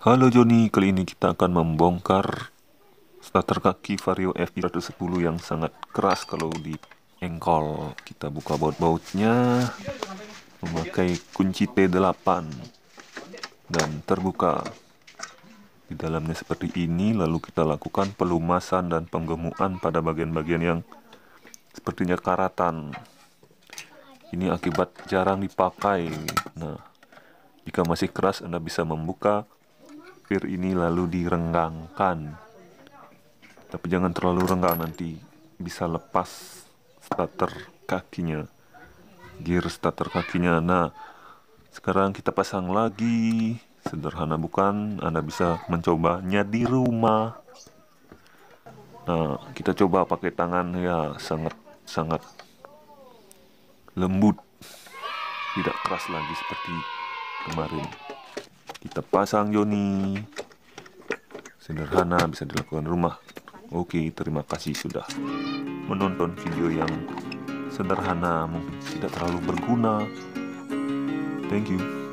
Halo Joni, kali ini kita akan membongkar starter kaki Vario FP110 yang sangat keras kalau di engkol. Kita buka baut-bautnya memakai kunci T8 dan terbuka. Di dalamnya seperti ini, lalu kita lakukan pelumasan dan penggemukan pada bagian-bagian yang sepertinya karatan. Ini akibat jarang dipakai. Nah, jika masih keras, Anda bisa membuka gear ini lalu direnggangkan. Tapi jangan terlalu renggang, nanti bisa lepas starter kakinya, gear starter kakinya. Nah, sekarang kita pasang lagi. Sederhana bukan? Anda bisa mencobanya di rumah. Nah, kita coba pakai tangan, ya sangat lembut, tidak keras lagi seperti kemarin. Kita pasang Joni. Sederhana, bisa dilakukan di rumah. Oke, terima kasih sudah menonton video yang sederhana, mungkin tidak terlalu berguna. Thank you.